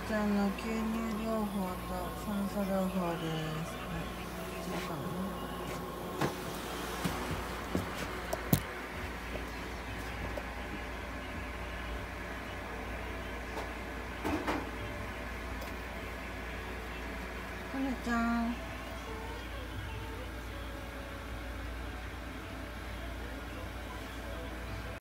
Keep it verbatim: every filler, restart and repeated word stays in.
ちゃんの吸入療法と酸素療法です。はい、こちらかな。かなちゃん。